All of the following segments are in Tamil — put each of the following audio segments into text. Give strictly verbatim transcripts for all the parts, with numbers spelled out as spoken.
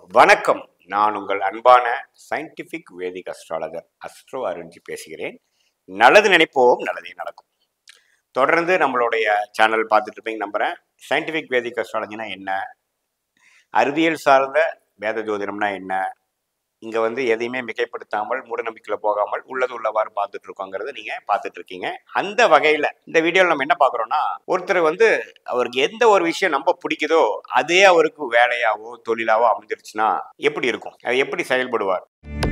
வணக்கம். நான் உங்கள் அன்பான scientific Vedic astrologer astro Arunji பேசுகிறேன். நல்லது நினைப்போம், நல்லதே நடக்கும். தொடர்ந்து நம்மளுடைய சேனல் பார்த்துட்டு இருப்பீங்க நம்புகிறேன். சயின்டிஃபிக் வேதிக் அஸ்ட்ராலஜினா என்ன, அறிவியல் சார்ந்த வேத ஜோதிடம்னா என்ன, இங்கே வந்து எதையுமே மிகைப்படுத்தாமல் மூடநம்பிக்கையில் போகாமல் உள்ளது உள்ளவாறு பார்த்துட்டு இருக்கோங்கிறத நீங்கள் பார்த்துட்டு இருக்கீங்க. அந்த வகையில் இந்த வீடியோவில் நம்ம என்ன பார்க்குறோன்னா, ஒருத்தர் வந்து அவருக்கு எந்த ஒரு விஷயம் நம்ம பிடிக்குதோ அதே அவருக்கு வேலையாவோ தொழிலாவோ அமைஞ்சிருச்சுன்னா எப்படி இருக்கும், அது எப்படி செயல்படுவார்?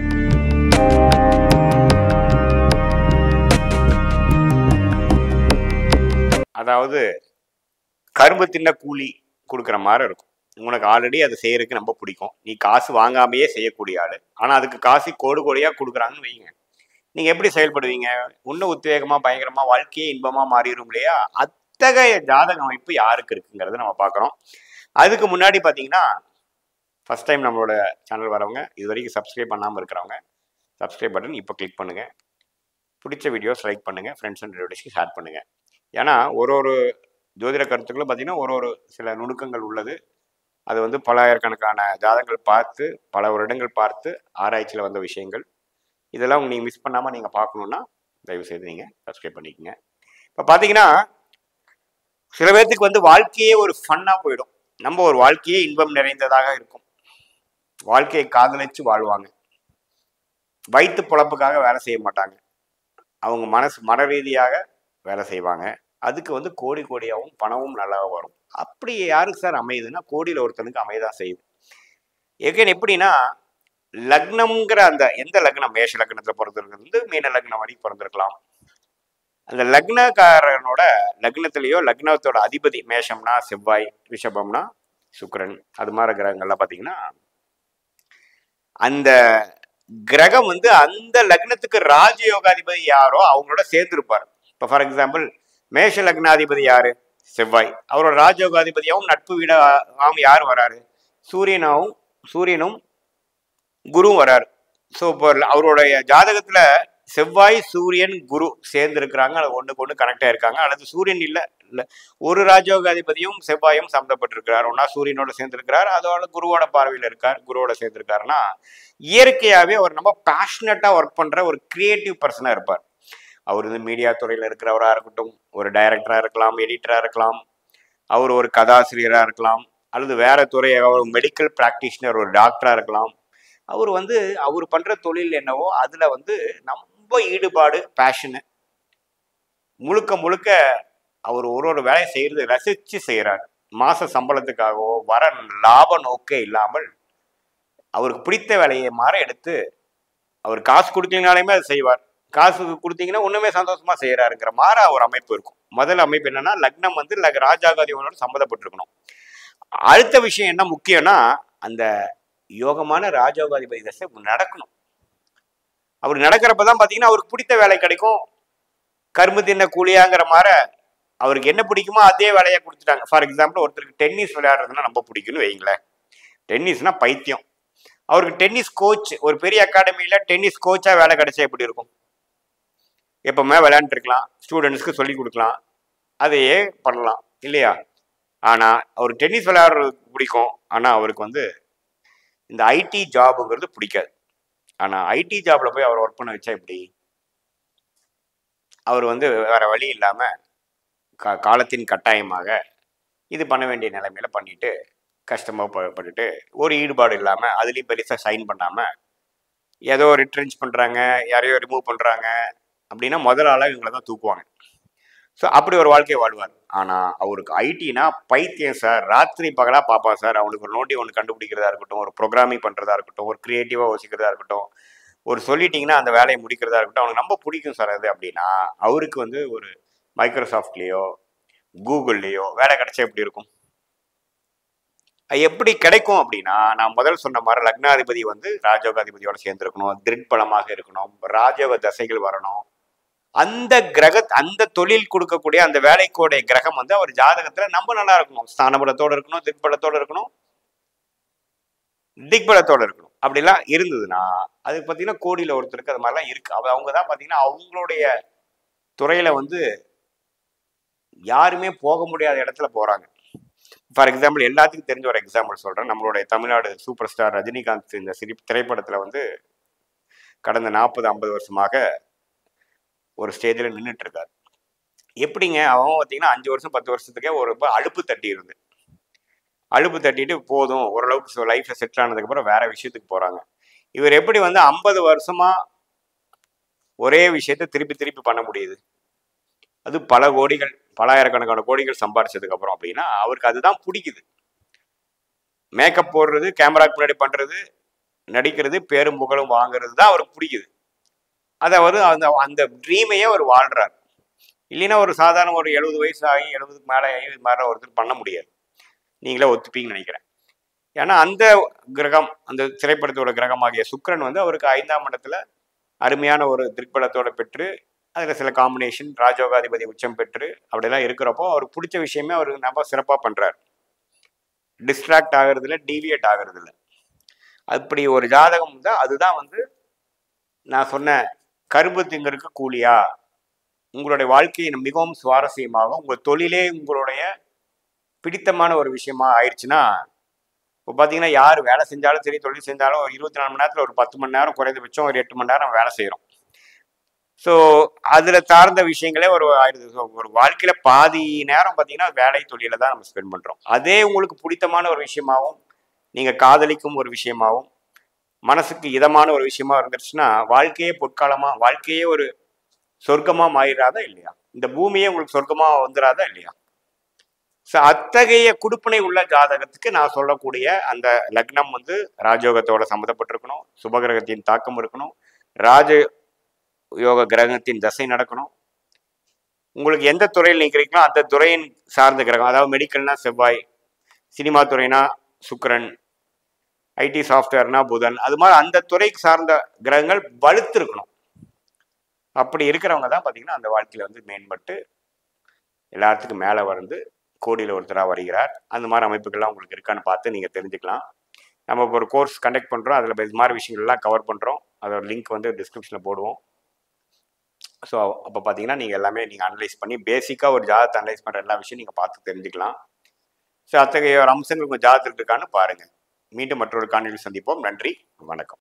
அதாவது கரும்பு தின்ன கூலி கொடுக்குற மாதிரி இருக்கும். உனக்கு ஆல்ரெடி அதை செய்யறதுக்கு ரொம்ப பிடிக்கும், நீ காசு வாங்காமையே செய்யக்கூடிய ஆள், ஆனால் அதுக்கு காசு கோடு கோடியாக கொடுக்குறாங்கன்னு வைங்க, நீங்கள் எப்படி செயல்படுவீங்க? இன்னும் உத்வேகமாக பயங்கரமாக வாழ்க்கையே இன்பமாக மாறிடும் இல்லையா? அத்தகைய ஜாதக அமைப்பு யாருக்கு இருக்குங்கிறத நம்ம பார்க்குறோம். அதுக்கு முன்னாடி பார்த்தீங்கன்னா, ஃபஸ்ட் டைம் நம்மளோட சேனல் வரவங்க, இது வரைக்கும் சப்ஸ்கிரைப் பண்ணாமல் இருக்கிறவங்க சப்ஸ்கிரைப் பட்டன் இப்போ கிளிக் பண்ணுங்கள். பிடிச்ச வீடியோஸ் லைக் பண்ணுங்கள், ஃப்ரெண்ட்ஸ் அண்ட் ரிலேட்டிவ்ஸ்க்கு ஷேர் பண்ணுங்கள். ஏன்னா ஒரு ஒரு ஜோதிட கருத்துக்களும் பார்த்தீங்கன்னா ஒரு ஒரு சில நுணுக்கங்கள் உள்ளது. அது வந்து பலாயிரக்கணக்கான ஜாதகங்கள் பார்த்து பல வருடங்கள் பார்த்து ஆராய்ச்சியில் வந்த விஷயங்கள். இதெல்லாம் நீங்கள் மிஸ் பண்ணாமல் நீங்கள் பார்க்கணுன்னா தயவுசெய்து நீங்கள் சப்ஸ்கிரைப் பண்ணிக்கோங்க. இப்போ பார்த்தீங்கன்னா சில பேர்த்துக்கு வந்து வாழ்க்கையே ஒரு ஃபன்னாக போயிடும். நம்ம ஒரு வாழ்க்கையே இன்பம் நிறைந்ததாக இருக்கும். வாழ்க்கையை காதலிச்சு வாழ்வாங்க. வயிற்று பொழப்புக்காக வேலை செய்ய மாட்டாங்க. அவங்க மனசு மன ரீதியாக வேலை செய்வாங்க. அதுக்கு வந்து கோடி கோடியாகவும் பணமும் நல்லா வரும். அப்படி யாருக்கு சார் அமையுதுன்னா, கோடியில் ஒருத்தனுக்கு அமையதான் செய்யுது. ஏகன் எப்படின்னா, லக்னம்ங்கிற அந்த எந்த லக்னம், மேஷ லக்னத்தில் பிறந்திருக்கிறது மீன லக்னம் வரைக்கும் பிறந்திருக்கலாம். அந்த லக்னக்காரனோட லக்னத்திலேயோ லக்னத்தோட அதிபதி மேஷம்னா செவ்வாய், ரிஷபம்னா சுக்கிரன், அது மாதிரி கிரகங்கள்லாம் பார்த்தீங்கன்னா அந்த கிரகம் வந்து அந்த லக்னத்துக்கு ராஜயோகாதிபதி யாரோ அவங்களோட சேர்ந்திருப்பார். இப்போ ஃபார் எக்ஸாம்பிள் மேஷ லக்னாதிபதி யாரு? செவ்வாய். அவரோட ராஜயோகாதிபதியாகவும் நட்பு வீடாகவும் யார் வராரு? சூரியனாவும் சூரியனும் குருவும் வராரு. ஸோ இப்போ அவருடைய ஜாதகத்துல செவ்வாய் சூரியன் குரு சேர்ந்து இருக்கிறாங்க, அது ஒன்றுக்கு ஒன்று கனெக்ட் ஆயிருக்காங்க. அல்லது சூரியன் இல்லை இல்லை ஒரு ராஜயோகாதிபதியும் செவ்வாயும் சம்மந்தப்பட்டிருக்கிறார், ஒன்னா சூரியனோட சேர்ந்திருக்கிறார், அதோட குருவோட பார்வையில் இருக்கார், குருவோட சேர்ந்திருக்காருன்னா இயற்கையாகவே அவர் ரொம்ப பேஷனட்டாக ஒர்க் பண்ற ஒரு கிரியேட்டிவ் பர்சனாக இருப்பார். அவர் வந்து மீடியா துறையில் இருக்கிறவராக இருக்கட்டும், ஒரு டைரக்டராக இருக்கலாம், எடிட்டராக இருக்கலாம், அவர் ஒரு கதாசிரியராக இருக்கலாம், அல்லது வேற துறை ஒரு மெடிக்கல் ப்ராக்டிஷனர், ஒரு டாக்டராக இருக்கலாம். அவர் வந்து அவர் பண்ணுற தொழில் என்னவோ அதில் வந்து ரொம்ப ஈடுபாடு, பேஷனு, முழுக்க முழுக்க அவர் ஒரு ஒரு வேலையை செய்கிறது ரசித்து செய்கிறார். மாத சம்பளத்துக்காகவோ வர லாப நோக்கே இல்லாமல் அவருக்கு பிடித்த வேலையை மாற எடுத்து அவர் காசு கொடுத்தீங்கனாலுமே அதை செய்வார். காசு கொடுத்தீங்கன்னா ஒன்றுமே சந்தோஷமா செய்யறாருங்கிற மாதிரி ஒரு அமைப்பு இருக்கும். முதல் அமைப்பு என்னன்னா, லக்னம் வந்து ராஜாகாதிபதியோட சம்மந்தப்பட்டிருக்கணும். அடுத்த விஷயம் என்ன முக்கியம்னா, அந்த யோகமான ராஜயோகாதிபதி தசை நடக்கணும். அவர் நடக்கிறப்பதான் பார்த்தீங்கன்னா அவருக்கு பிடித்த வேலை கிடைக்கும். கரும்பு தின்ன கூலியாங்கிற மாதிரி அவருக்கு என்ன பிடிக்குமோ அதே வேலையை கொடுத்துட்டாங்க. ஃபார் எக்ஸாம்பிள் ஒருத்தருக்கு டென்னிஸ் விளையாடுறதுன்னா ரொம்ப பிடிக்கும்னு வைங்களேன். டென்னிஸ்னா பைத்தியம். அவருக்கு டென்னிஸ் கோச், ஒரு பெரிய அகாடமியில டென்னிஸ் கோச்சா வேலை கிடைச்சா எப்படி இருக்கும்? எப்பவுமே விளையாண்டுருக்கலாம், ஸ்டூடெண்ட்ஸ்க்கு சொல்லி கொடுக்கலாம், அதையே பண்ணலாம் இல்லையா? ஆனால் அவர் டென்னிஸ் விளையாடுறதுக்கு பிடிக்கும், ஆனால் அவருக்கு வந்து இந்த ஐடி ஜாபுங்கிறது பிடிக்காது. ஆனால் ஐடி ஜாப்ல போய் அவர் ஒர்க் பண்ண வச்சா எப்படி? அவர் வந்து வேற வழி இல்லாமல் கா காலத்தின் கட்டாயமாக இது பண்ண வேண்டிய நிலைமையில பண்ணிட்டு கஷ்டமாக பட்டுட்டு ஒரு ஈடுபாடு இல்லாமல் அதுலேயும் பெருசாக சைன் பண்ணாமல் ஏதோ ரிட்ரென்ச் பண்ணுறாங்க, யாரையோ ரிமூவ் பண்ணுறாங்க அப்படின்னா முதல் ஆளாக இவங்களை தான் தூக்குவாங்க. ஸோ அப்படி ஒரு வாழ்க்கையை வாழ்வார். ஆனால் அவருக்கு ஐடினா பைத்தியம் சார், ராத்திரி பகலாக பார்ப்பான் சார். அவனுக்கு ஒரு நோட்டி ஒன்று கண்டுபிடிக்கிறதா இருக்கட்டும், ஒரு ப்ரோக்ராமிங் பண்ணுறதா இருக்கட்டும், ஒரு க்ரியேட்டிவாக யோசிக்கிறதா இருக்கட்டும், ஒரு சொல்லிட்டிங்கன்னா அந்த வேலையை முடிக்கிறதா இருக்கட்டும், அவனுக்கு ரொம்ப பிடிக்கும் சார் அது. அப்படின்னா அவருக்கு வந்து ஒரு மைக்ரோசாஃப்ட்லேயோ கூகுள்லேயோ வேலை கிடைச்சா எப்படி இருக்கும்? எப்படி கிடைக்கும் அப்படின்னா, நான் முதல் சொன்ன மாதிரி லக்னாதிபதி வந்து ராஜயோகாதிபதியோட சேர்ந்துருக்கணும், திருட்பலமாக இருக்கணும், ராஜயோக தசைகள் வரணும். அந்த கிரக அந்த தொழில் கொடுக்கக்கூடிய அந்த வேலைக்கோடைய கிரகம் வந்து அவர் ஜாதகத்துல நம்ம நல்லா இருக்கணும், ஸ்தானபலத்தோடு இருக்கணும், திக்பலத்தோடு இருக்கணும், திக்பலத்தோடு இருக்கணும். அப்படிலாம் இருந்ததுன்னா அது பார்த்தீங்கன்னா கோடியில் ஒருத்தருக்கு அது மாதிரிலாம் இருக்கு. அவ அவங்க தான் பார்த்தீங்கன்னா அவங்களுடைய துறையில வந்து யாருமே போக முடியாத இடத்துல போறாங்க. ஃபார் எக்ஸாம்பிள் எல்லாத்துக்கும் தெரிஞ்ச ஒரு எக்ஸாம்பிள் சொல்கிறேன். நம்மளுடைய தமிழ்நாடு சூப்பர் ஸ்டார் ரஜினிகாந்த் இந்த சிரி திரைப்படத்தில் வந்து கடந்த நாற்பது ஐம்பது வருஷமாக ஒரு ஸ்டேஜில் நின்றுட்டு இருக்காரு. எப்படிங்க அவன் பார்த்தீங்கன்னா அஞ்சு வருஷம் பத்து வருஷத்துக்கே ஒரு அலுப்பு தட்டி இருந்து அலுப்பு தட்டிட்டு போதும் ஓரளவுக்கு லைஃப்பில் செட்டில் ஆனதுக்கப்புறம் வேற விஷயத்துக்கு போகிறாங்க. இவர் எப்படி வந்து ஐம்பது வருஷமா ஒரே விஷயத்த திருப்பி திருப்பி பண்ண முடியுது? அது பல கோடிகள் பலாயிரக்கணக்கான கோடிகள் சம்பாரிச்சதுக்கு அப்புறம் அப்படின்னா அவருக்கு அதுதான் பிடிக்குது. மேக்கப் போடுறது, கேமராக்கு முன்னாடி பண்றது, நடிக்கிறது, பேரும் புகழும் வாங்குறது தான் அவருக்கு பிடிக்குது. அதை அவர் அந்த அந்த ட்ரீமையே அவர் வாழ்றாரு. இல்லைன்னா ஒரு சாதாரண ஒரு எழுபது வயசு ஆகி எழுபதுக்கு மேலே ஆகி மேலே ஒருத்தர் பண்ண முடியாது. நீங்களே ஒத்துப்பீங்கன்னு நினைக்கிறேன். ஏன்னா அந்த கிரகம், அந்த திரைப்படத்தோட கிரகமாகிய சுக்கிரன் வந்து அவருக்கு ஐந்தாம் இடத்துல அருமையான ஒரு திக்பலத்தோட பெற்று அதில் சில காம்பினேஷன் ராஜயோகாதிபதி உச்சம் பெற்று அப்படிலாம் இருக்கிறப்போ அவருக்கு பிடிச்ச விஷயமே அவர் நம்ம சிறப்பாக பண்ணுறாரு. டிஸ்ட்ராக்ட் ஆகிறது இல்லை, டீவியேட் ஆகிறது இல்லை. அப்படி ஒரு ஜாதகம் தான். அதுதான் வந்து நான் சொன்ன கரும்பு திங்கருக்கு கூலியா, உங்களுடைய வாழ்க்கையை மிகவும் சுவாரஸ்யமாக உங்கள் தொழிலே உங்களுடைய பிடித்தமான ஒரு விஷயமா ஆயிடுச்சுன்னா, இப்போ பார்த்தீங்கன்னா யார் வேலை செஞ்சாலும் சரி, தொழில் செஞ்சாலும் ஒரு இருபத்தி நாலு மணி நேரத்தில் ஒரு பத்து மணி நேரம் குறைந்தபட்சம் ஒரு எட்டு மணி நேரம் வேலை செய்கிறோம். ஸோ அதில் சார்ந்த விஷயங்களே ஒரு ஆயிடுது. ஒரு வாழ்க்கையில் பாதி நேரம் பார்த்தீங்கன்னா வேலை தொழில தான் நம்ம ஸ்பெண்ட் பண்ணுறோம். அதே உங்களுக்கு பிடித்தமான ஒரு விஷயமாகவும் நீங்கள் காதலிக்கும் ஒரு விஷயமாகவும் மனசுக்கு இதமான ஒரு விஷயமா இருந்துருச்சுன்னா வாழ்க்கையே பொற்காலமாக, வாழ்க்கையே ஒரு சொர்க்கமாக மாறிடாதா இல்லையா? இந்த பூமியே உங்களுக்கு சொர்க்கமாக வந்துடாதா இல்லையா? ஸோ அத்தகைய குடுப்பனை உள்ள ஜாதகத்துக்கு நான் சொல்லக்கூடிய அந்த லக்னம் வந்து ராஜயோகத்தோட சம்மந்தப்பட்டிருக்கணும், சுபகிரகத்தின் தாக்கம் இருக்கணும், ராஜ யோக கிரகத்தின் தசை நடக்கணும். உங்களுக்கு எந்த துறையில் நிற்கிறீங்களோ அந்த துறையின் சார்ந்த கிரகம், அதாவது மெடிக்கல்னா செவ்வாய், சினிமா துறைனா சுக்கிரன், ஐடி சாஃப்ட்வேர்னா புதன், அது மாதிரி அந்த துறைக்கு சார்ந்த கிரகங்கள் வலுத்து இருக்கணும். அப்படி இருக்கிறவங்க தான் பார்த்தீங்கன்னா அந்த வாழ்க்கையில் வந்து மேம்பட்டு எல்லாத்துக்கும் மேலே வந்து கோடியில் ஒருத்தராக வருகிறார். அந்த மாதிரி அமைப்புகள்லாம் உங்களுக்கு இருக்கான்னு பார்த்து நீங்கள் தெரிஞ்சுக்கலாம். நம்ம இப்போ ஒரு கோர்ஸ் கண்டக்ட் பண்ணுறோம், அதில் இது மாதிரி விஷயங்கள்லாம் கவர் பண்ணுறோம். அதோட லிங்க் வந்து டிஸ்கிரிப்ஷனில் போடுவோம். ஸோ அப்போ பார்த்தீங்கன்னா நீங்கள் எல்லாமே நீங்கள் அனலைஸ் பண்ணி பேசிக்காக ஒரு ஜாதகத்தை அனலைஸ் பண்ணுற எல்லா விஷயம் நீங்கள் பார்த்து தெரிஞ்சுக்கலாம். ஸோ அத்தகைய ஒரு அம்சங்கள் உங்கள் ஜாதகத்தில் இருக்கான்னு பாருங்கள். மீண்டும் மற்றொரு காணொலியில் சந்திப்போம். நன்றி, வணக்கம்.